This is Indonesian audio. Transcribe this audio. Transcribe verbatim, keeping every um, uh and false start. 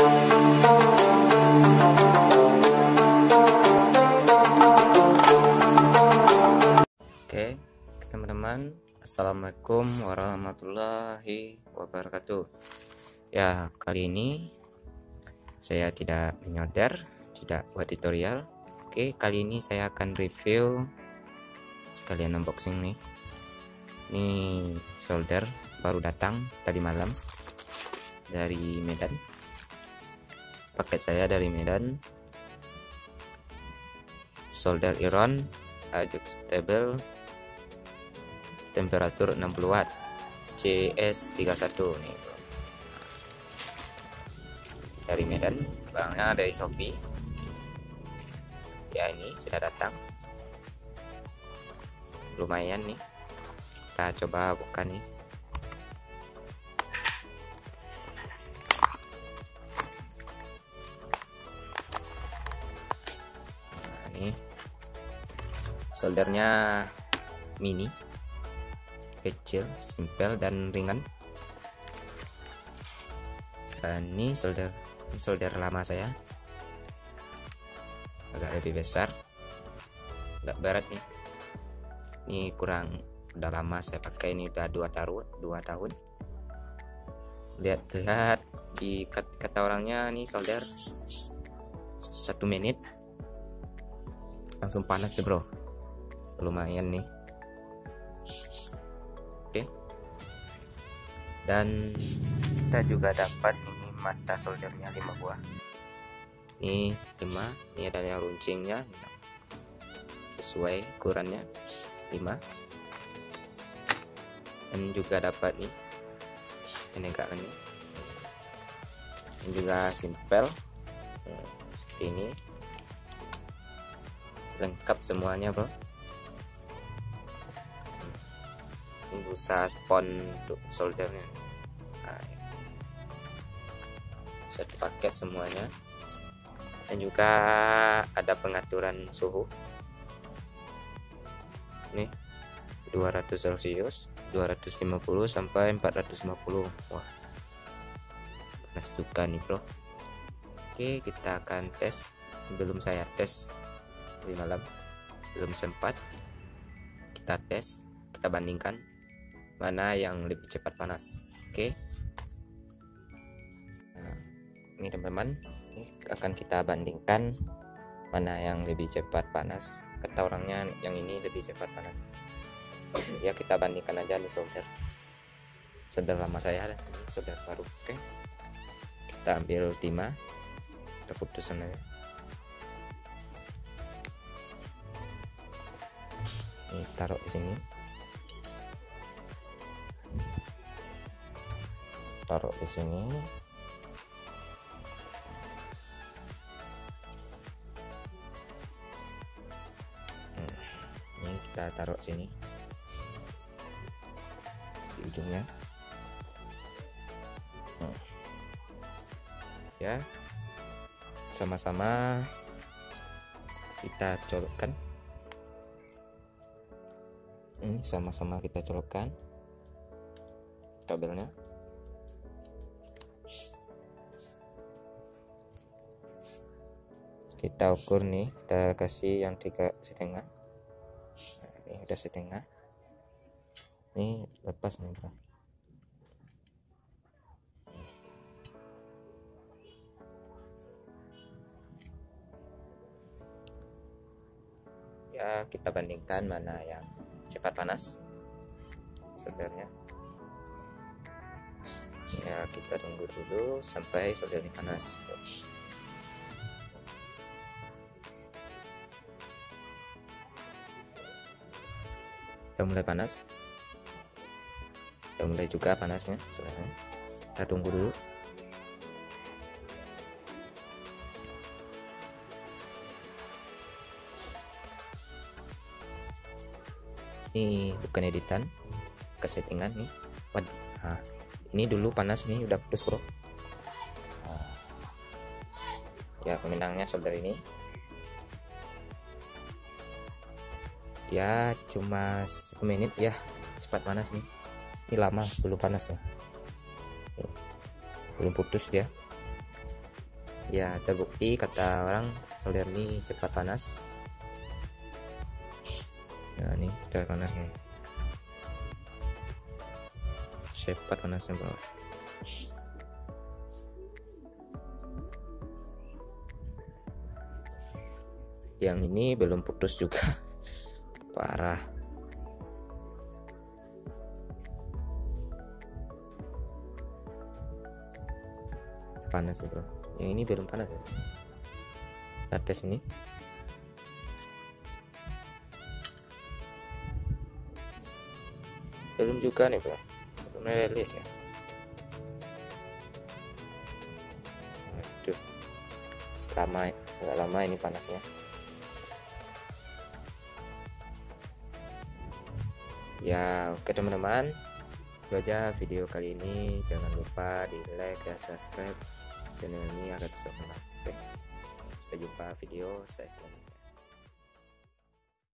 Oke, teman-teman, assalamualaikum warahmatullahi wabarakatuh. Ya, kali ini saya tidak menyolder, tidak buat tutorial. Oke, kali ini saya akan review sekalian unboxing nih. Ini solder baru datang tadi malam dari Medan. Paket saya dari Medan. Solder iron adjustable, temperatur enam puluh watt, C S tiga puluh satu nih bro. Dari Medan, barangnya dari Shopee. Ya, ini sudah datang. Lumayan nih. Kita coba buka nih. Nah, ini soldernya mini, kecil, simpel dan ringan. Dan ini solder ini solder lama saya, agak lebih besar, agak berat nih. Ini kurang, udah lama saya pakai, ini udah dua tahun dua tahun. Lihat-lihat di kata orangnya nih, solder satu menit langsung panas ya bro, lumayan nih. Oke, dan kita juga dapat ini mata soldernya lima buah. Ini lima, ini ada yang runcingnya sesuai ukurannya lima. Dan juga dapat nih penegakan ini, ini juga simpel seperti ini, lengkap semuanya bro. Ini busa spon untuk soldernya. Nah, satu paket semuanya. Dan juga ada pengaturan suhu nih, dua ratus celcius, dua ratus lima puluh sampai empat ratus lima puluh. Wah, panas juga nih bro. Oke, kita akan tes. Belum saya tes di malam, belum sempat. Kita tes, kita bandingkan mana yang lebih cepat panas. Oke, nah, ini teman-teman, ini akan kita bandingkan mana yang lebih cepat panas. Kata orangnya yang ini lebih cepat panas. Ya, kita bandingkan aja nih solder solder lama saya dan ini solder baru. Oke, kita ambil timah, kita putuskan aja. Ini taruh di sini, taruh di sini. Hmm, ini kita taruh sini di ujungnya. Hmm. Ya, sama-sama kita colokkan. Ini sama-sama kita colokkan kabelnya. Kita ukur nih, kita kasih yang tiga setengah. Nah, ini udah setengah. Ini lepas nih bro. Ya, kita bandingkan mana yang cepat panas soldernya. Ya, kita tunggu dulu sampai soldernya panas. Udah mulai panas, udah mulai juga panasnya soldernya. Kita tunggu dulu. Ini bukan editan, ke settingan nih. Waduh, nah, ini dulu panas nih, udah putus bro. Nah, ya, peminangnya solder ini ya cuma satu menit ya, cepat panas nih. Ini lama belum panas ya, belum putus dia. Ya, terbukti kata orang solder ini cepat panas. Nah, ini udah panasnya. Cepat panasnya, bro. Yang ini belum putus juga. Parah. Panas nih, bro. Yang ini belum panas ya. Kita tes ini. Belum juga nih, bro. Belum lihat ya. Aduh. Lama, nggak lama ini panasnya. Ya, oke teman-teman. Itu aja video kali ini. Jangan lupa di like dan subscribe channel ini agar bisa bermanfaat. Oke. Sampai jumpa video saya selanjutnya.